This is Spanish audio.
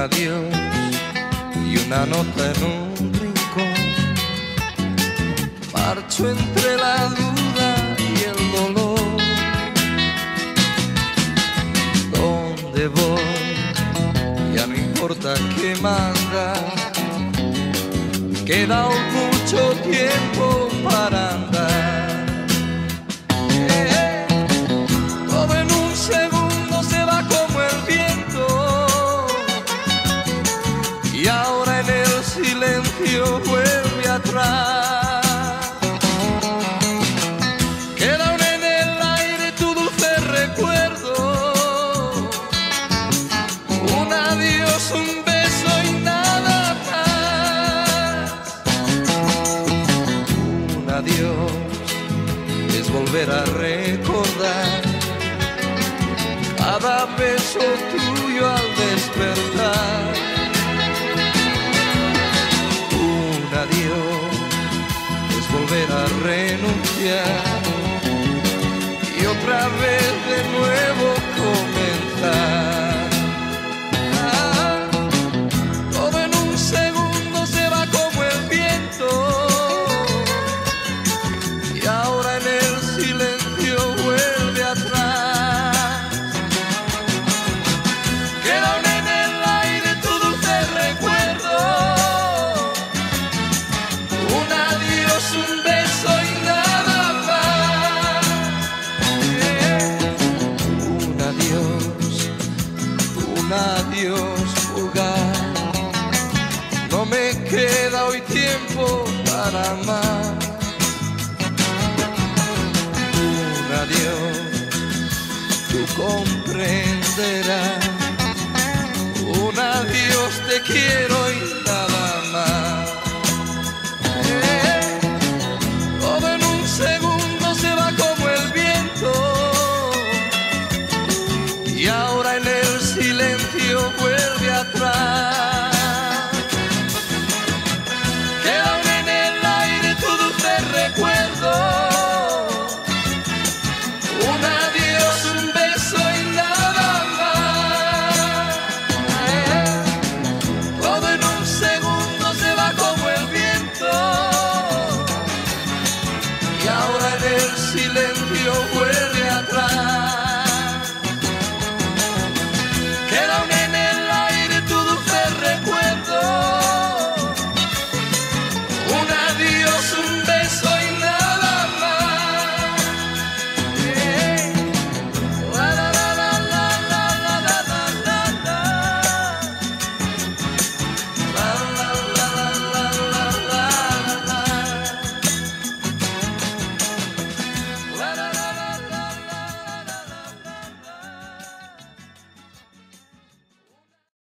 adiós y una nota en un rincón. Marcho entre la duda y el dolor. ¿Dónde voy? Ya no importa qué manda. Queda aún mucho tiempo para andar. Todo en un segundo se va como el viento. Y ahora en el silencio vuelve atrás. Quedan en el aire tu dulce recuerdo. Un adiós, un beso y nada más. Un adiós es volver a recordar cada beso tuyo al despertar. Adiós es volver a renunciar y otra vez de nuevo comenzar. Todo en un segundo se va como el viento y ahora en el silencio vuelve atrás. Quedan en el aire tu dulce recuerdo. Un beso y nada más. Un adiós fugaz. No me queda hoy tiempo para amar. Un adiós, tú comprenderás. Un adiós, te quiero y